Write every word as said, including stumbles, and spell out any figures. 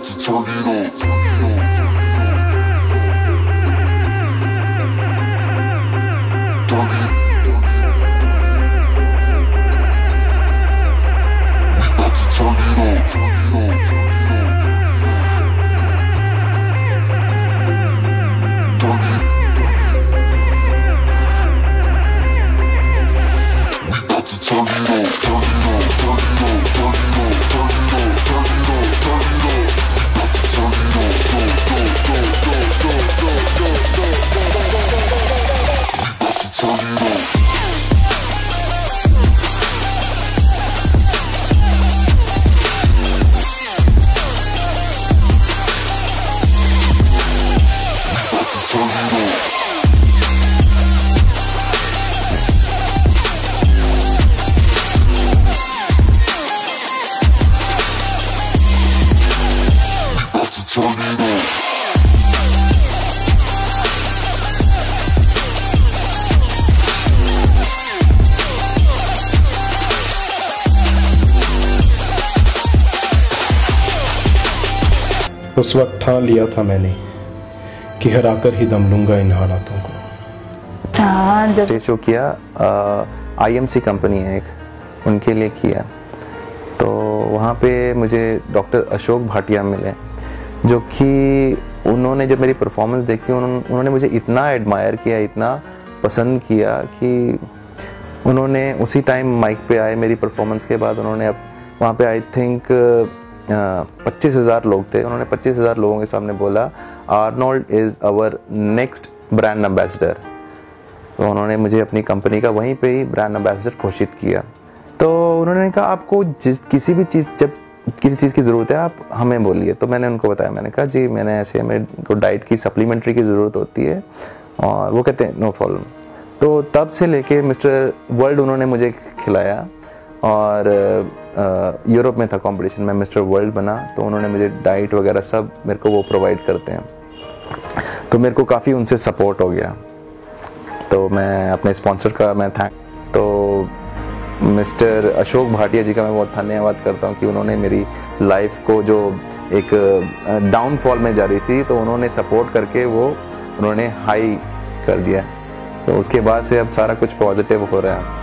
about to turn it on. Turn it. We about to turn it on. Turn it. We about to turn it on. Turn it on. Turn it on. Turn it on. Turn it on. Turn it on. Turn it on. We about to turn it on. Go, go, go, go, go, go, go, go, go, go, go, go. We about to turn it on. Turn it on. We about to turn it on. उस वक्त ठान लिया था मैंने कि हराकर ही दम लूंगा इन हालातों को। हाँ, जब जो किया आई एम सी कंपनी है एक, उनके लिए किया, तो वहाँ पे मुझे डॉक्टर अशोक भाटिया मिले, जो कि उन्होंने जब मेरी परफॉर्मेंस देखी उन्होंने उन्होंने मुझे इतना एडमायर किया, इतना पसंद किया कि उन्होंने उसी टाइम माइक पे आए मेरी परफॉर्मेंस के बाद। उन्होंने अब वहाँ पे आई थिंक पच्चीस हज़ार लोग थे, उन्होंने पच्चीस हज़ार लोगों के सामने बोला Arnold is our next brand ambassador. तो उन्होंने मुझे अपनी कंपनी का वहीं पे ही ब्रांड एम्बेसडर घोषित किया। तो उन्होंने कहा आपको जिस किसी भी चीज़ जब किसी चीज़ की ज़रूरत है आप हमें बोलिए। तो मैंने उनको बताया, मैंने कहा जी मैंने ऐसे मेरे को डाइट की सप्लीमेंट्री की ज़रूरत होती है, और वो कहते हैं नो प्रॉब्लम। तो तब से लेके मिस्टर वर्ल्ड उन्होंने मुझे खिलाया, और यूरोप में था कंपटीशन में, मिस्टर वर्ल्ड बना, तो उन्होंने मुझे डाइट वगैरह सब मेरे को वो प्रोवाइड करते हैं। तो मेरे को काफ़ी उनसे सपोर्ट हो गया। तो मैं अपने स्पॉन्सर का मैं थैंक तो मिस्टर अशोक भाटिया जी का मैं बहुत धन्यवाद करता हूँ कि उन्होंने मेरी लाइफ को जो एक डाउनफॉल में जा रही थी, तो उन्होंने सपोर्ट करके वो उन्होंने हाई कर दिया। तो उसके बाद से अब सारा कुछ पॉजिटिव हो रहा है।